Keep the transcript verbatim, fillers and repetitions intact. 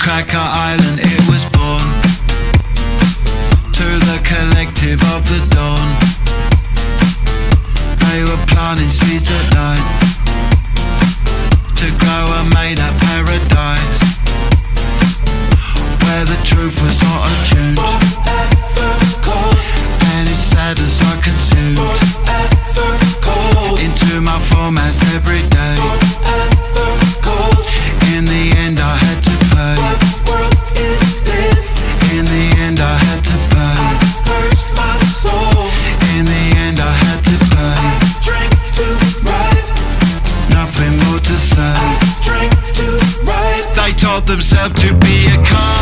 Cracker Island it was born, to the collective of the dawn. They were planting seeds at night to grow a made-up paradise, where the truth was not attuned, and its sadness I consumed into my formats every day. In the end I had to pay. In the end I had to pay. In the end I had to pay. Nothing more to say. They taught themselves to be a car.